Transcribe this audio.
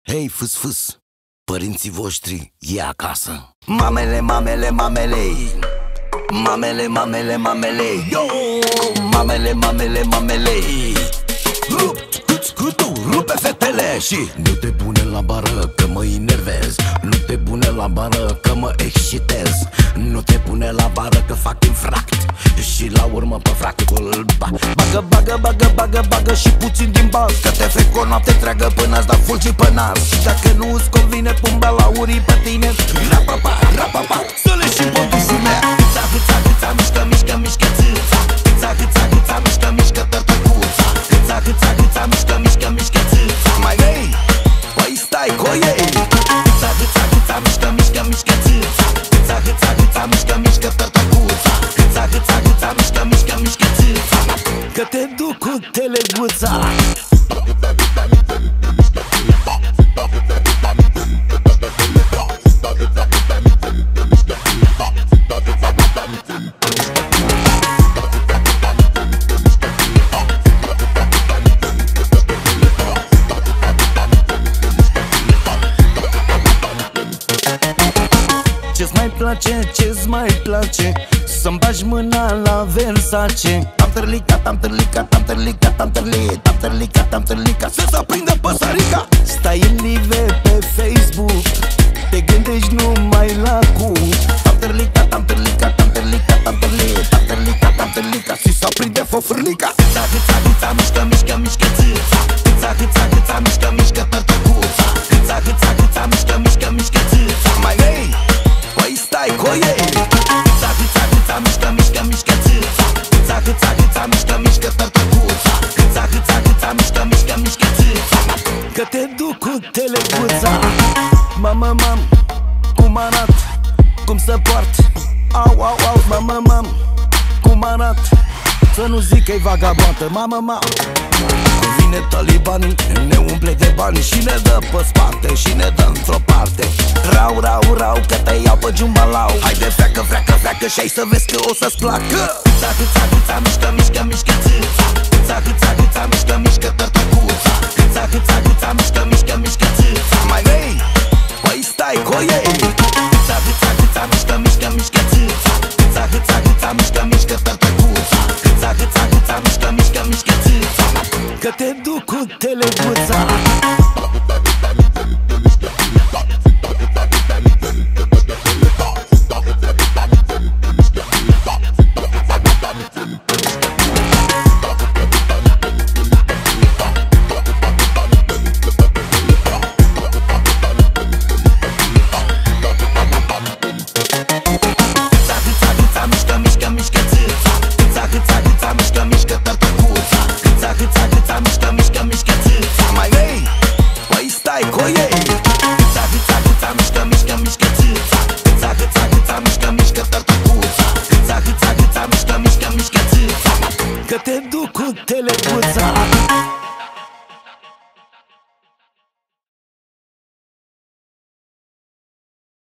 Hei, fâs, părinții voștri e acasă. Mamele, mamele, mamele, mamele, mamele, mamele, yo! Mamele, mamele, mamele, rupe fetele și nu te pune la bară că mă enervez, nu te pune la bară că mă excitez, nu te pune la bară că fac infract și la urmă pe fractul bagă, bagă, bagă, bagă, bagă și puțin din bani, că te frec o noapte întreagă până-ți da fulgi pe nas. Și dacă nu îți convine, pun balaurii pe tine, rapapa, rapapa, să le și bădușul mea. Hâța, hâța, hâța, mișcă, mișcă, mișcă, țâța. Hâța, hâța, hâța, mișcă, mișcă, tărtăcuța. Hâța, hâța, hâța, mișcă, mișcă, mișcă, țâța. Mai vrei? Păi stai cu ei. Hâța, hâța, hâța, mișcă, mișcă, mișcă, țâța. Hâța, hâța, hâța, mișcă, mișcă, tărtăcuța. Hâța, hâța, hâța, mișcă, mișcă, mișcă, țâța. Că te duc cu teleguța. Ce-ți mai place, ce-ți mai place să-mi bagi mâna la Versace. Am târlicat, am târlicat, am târlicat, am târlicat, am târlicat, am târlicat să se aprindă păsărica. Stai în live pe Facebook, te gândești numai la cum. Am târlicat, am târlicat, am târlicat, am târlicat, am târlicat, am târlicat și se aprinde fofârlica. Hâța, hâța, hâța, mișcă, mișcă, mișcă, țâța. Hâța, hâța, hâța, mișcă, mișcă, tărtăcuța. Hâța, hâța, hâța, mișcă, mișcă, mișcă, țâța. Mai vrei? Păi stai cu ei. Hâța, hâța, hâța, mișcă, mișcă, mișcă, țâța. Hâța, hâța, hâța, mișcă, mișcă, tărtăcuța. Hâța, hâța, hâța, mișcă, mișcă, mișcă, țâța. Că te duc cu teleguța. Mamă, mam, cum arat, cum se poartă. Au, au, au, mamă, mam, cum arat, să nu zic că-i vagabontă. Mamă, mam, vine talibanii, ne umple de bani și ne dă pe spate și ne dă într-o parte. Rau, rau, rau, că te iau pe jumbalau. Haide, freacă, freacă, freacă și ai să vezi că o să-ți placă. Hâța, hâța, hâța, mișcă, mișcă, mișcă, țâța. Hâța, hâța, hâța, mișcă, mișcă, tărtăcuța. Hâța, hâța, hâța, mișcă, mișcă, mișcă, țâța. Mai vrei? Păi stai cu ei. Hâța, hâța, hâța, mișcă, mișcă, mișcă, țâța. Hâța, hâța, hâța, mișcă, mișcă, tărtăcuța. Hâța, hâța, hâța, mișcă, mișcă, mișcă, țâța. Că te duc cu teleguța. Mai vrei? Păi stai cu ei. Hâța, hâța, hâța, mișcă, mișcă, mișcă, țâța. Hâța, hâța, hâța, mișcă, mișcă, tărtăcuța. Hâța, hâța, hâța, mișcă, mișcă, mișcă, țâța. Că te duc cu teleguța.